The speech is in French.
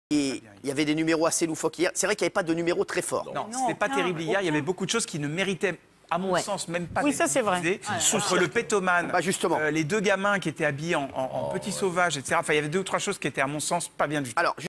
il y avait des numéros assez loufoques hier. C'est vrai qu'il n'y avait pas de numéro très fort. Non, c'était pas terrible hier. Il y avait beaucoup de choses qui ne méritaient, à mon sens, même pas d'être ça c'est vrai. diffusées. Entre le pétomane, justement. les deux gamins qui étaient habillés en petits sauvages, etc. Enfin, il y avait 2 ou 3 choses qui étaient, à mon sens, pas bien du tout. Alors,